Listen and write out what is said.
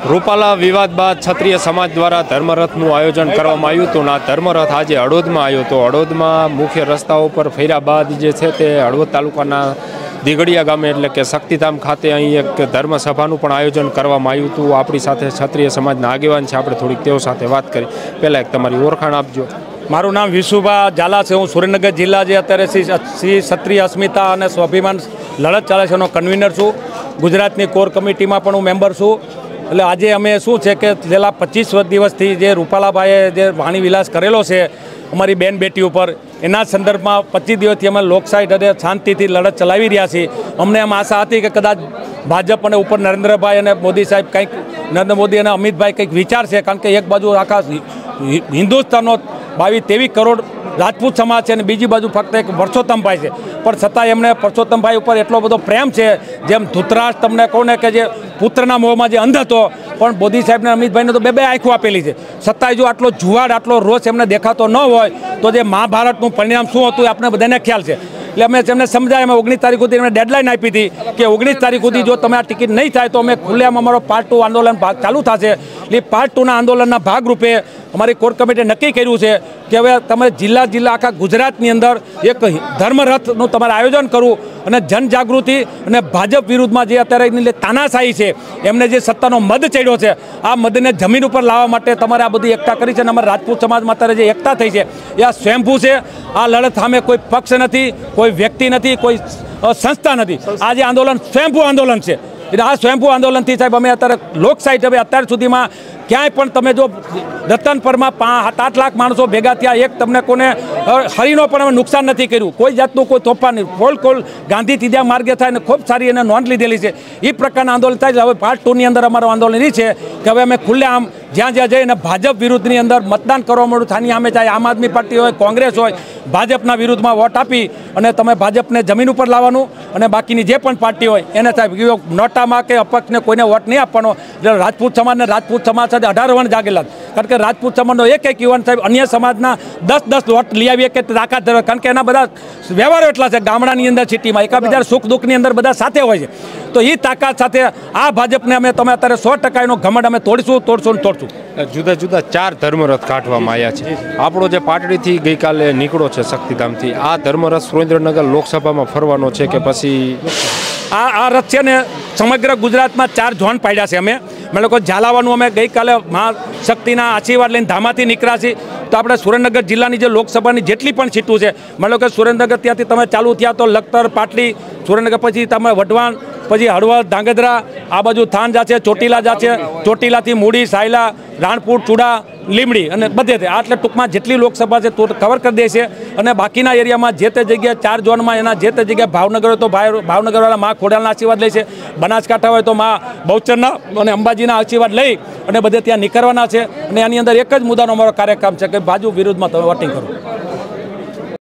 રૂપાલા વિવાદ બાદ ક્ષત્રિય સમાજ દ્વારા ધર્મરથનું આયોજન કરવામાં આવ્યું હતું. આ ધર્મરથ આજે હળવદમાં આવ્યો હતો. હળવદમાં મુખ્ય રસ્તાઓ પર ફેર્યા બાદ જે છે તે હળવદ તાલુકાના દીગડિયા ગામે એટલે કે શક્તિધામ ખાતે અહીં એક ધર્મસભાનું પણ આયોજન કરવામાં આવ્યું હતું. આપણી સાથે ક્ષત્રિય સમાજના આગેવાન છે, આપણે થોડીક તેઓ સાથે વાત કરી. પહેલાં એક તમારી ઓળખાણ આપજો. મારું નામ વિશુભા ઝાલા છે. હું સુરેન્દ્રનગર જિલ્લા જે અત્યારે શ્રી ક્ષત્રિય અસ્મિતા અને સ્વાભિમાન લડત ચાલે છે એનો કન્વીનર છું. ગુજરાતની કોર કમિટીમાં પણ હું મેમ્બર છું. એટલે આજે અમે શું છે કે છેલ્લા 25 દિવસથી જે રૂપાલાભાઈએ જે વાણીવિલાસ કરેલો છે અમારી બેન બેટી ઉપર, એના સંદર્ભમાં 25 દિવસથી અમે લોકશાહી અને શાંતિથી લડત ચલાવી રહ્યા છીએ. અમને એમ આશા હતી કે કદાચ ભાજપ અને ઉપર નરેન્દ્રભાઈ અને મોદી સાહેબ કંઈક, નરેન્દ્ર મોદી અને અમિતભાઈ કંઈક વિચારશે, કારણ કે એક બાજુ આખા હિન્દુસ્તાનનો 22-23 કરોડ રાજપૂત સમાજ છે અને બીજી બાજુ ફક્ત એક પરસોત્તમભાઈ છે. પણ છતાં એમને પરસોત્તમભાઈ ઉપર એટલો બધો પ્રેમ છે, જેમ ધૃતરાજ તમને કહું ને કે જે પુત્રના મોહમાં જે અંધ હતો, પણ મોદી સાહેબને અમિતભાઈને તો બે આંખો આપેલી છે. છતાંય જો આટલો જુવાડ, આટલો રોષ એમને દેખાતો ન હોય તો જે મહાભારતનું પરિણામ શું હતું એ આપણે બધાને ખ્યાલ છે. એટલે અમે તેમને સમજાય, અમે 19 તારીખ સુધી એમને ડેડલાઇન આપી હતી કે 19 તારીખ સુધી જો તમે આ ટિકિટ નહીં થાય તો અમે ખુલ્લેઆમ અમારો પાર્ટ 2 આંદોલન ચાલુ થશે. એટલે પાર્ટ 2ના આંદોલનના ભાગરૂપે અમારી કોર કમિટીએ નક્કી કર્યું છે કે હવે તમે જિલ્લા આખા ગુજરાતની અંદર એક ધર્મરથનું તમારે આયોજન કરવું અને જનજાગૃતિ અને ભાજપ વિરુદ્ધમાં જે અત્યારે તાનાશાહી છે, એમને જે સત્તાનો મદ ચડ્યો છે, આ મદને જમીન ઉપર લાવવા માટે તમારે આ બધી એકતા કરી છે. અને અમારા રાજપૂત સમાજમાં અત્યારે જે એકતા થઈ છે એ આ સ્વયંભૂ છે. આ લડત સામે કોઈ પક્ષ નથી, કોઈ વ્યક્તિ નથી, કોઈ સંસ્થા નથી. આ જે આંદોલન સ્વયંભૂ આંદોલન છે. એટલે આ સ્વયંભૂ આંદોલનથી સાહેબ અમે અત્યારે લોકશાહી હવે અત્યાર સુધીમાં ક્યાંય પણ તમે જો રતનપરમાં 7-8 લાખ માણસો ભેગા થયા, એક તમને કોને હરીનો પણ અમે નુકસાન નથી કર્યું, કોઈ જાતનું કોઈ તોફાન નહીં. કોલ ગાંધી ત્રીજા માર્ગે થાય ને ખૂબ સારી એને નોંધ લીધેલી છે. એ પ્રકારના આંદોલન થાય છે. હવે પાર્ટ 2ની અંદર અમારું આંદોલન એ છે કે હવે અમે ખુલ્લેઆમ જ્યાં જઈને ભાજપ વિરુદ્ધની અંદર મતદાન કરવા મળ્યું. થાની સામે ચાહે આમ આદમી પાર્ટી હોય, કોંગ્રેસ હોય, ભાજપના વિરુદ્ધમાં વોટ આપી અને તમે ભાજપને જમીન ઉપર લાવવાનું અને બાકીની જે પણ પાર્ટી હોય એને સાહેબ નોટામાં કે અપક્ષને કોઈને વોટ નહીં આપવાનો. એટલે રાજપૂત સમાજ સાથે 18 વણ જાગેલા. કારણ કે રાજપૂત સમાજનો એક યુવાન સાહેબ અન્ય સમાજના 10 વોટ લઈ આવીએ કે તાકાત ધરાવે, કારણ કે એના બધા વ્યવહારો એટલા છે. ગામડાની અંદર, સિટીમાં એકાબીજા સુખ દુઃખની અંદર બધા સાથે હોય છે. તો એ તાકાત સાથે આ ભાજપને તમે અત્યારે 100% એનો ઘમંડ અમે તોડશું. જુદા 4 ધર્મરથ કાઢવામાં આવ્યા છે. આપણો જે પાટડીથી ગઈકાલે નીકળો છે શક્તિધામથી, આ ધર્મરથ સુરેન્દ્રનગર લોકસભામાં ફરવાનો છે કે પછી આ રથ છે ને સમગ્ર ગુજરાતમાં 4 ઝોન પાડ્યા છે. અમે લોકો ઝાલાવાનું અમે ગઈકાલે મહાશક્તિના આશીર્વાદ લઈને ધામાથી નીકળ્યા છીએ. તો આપણે સુરેન્દ્રનગર જિલ્લાની જે લોકસભાની જેટલી પણ સીટો છે, માનો કે સુરેન્દ્રનગર ત્યાંથી તમે ચાલુ થયા તો લખતર, પાટડી, સુરેન્દ્રનગર પછી તમે વઢવાણ, પછી હળવદ, ધાંગધ્રા, આ બાજુ થાન જાશે, ચોટીલા જાશે, ચોટીલાથી મૂડી, સાયલા, રાણપુર, ચૂડા, લીમડી અને બધે એટલે ટૂંકમાં જેટલી લોકસભા છે તો કવર કરી દે છે. અને બાકીના એરિયામાં જે તે જગ્યાએ 4 ઝોનમાં એના જે તે જગ્યાએ ભાવનગર હોય તો ભાવનગરવાળા મા ખોડાલના આશીર્વાદ લે છે, બનાસકાંઠા હોય તો મા બહુચરના અને અંબાજીના આશીર્વાદ લઈ અને બધે ત્યાં નીકળવાના છે. અને આની અંદર એક જ મુદ્દાનો અમારો કાર્યક્રમ છે કે ભાજપ વિરુદ્ધમાં તમે વોટિંગ કરો.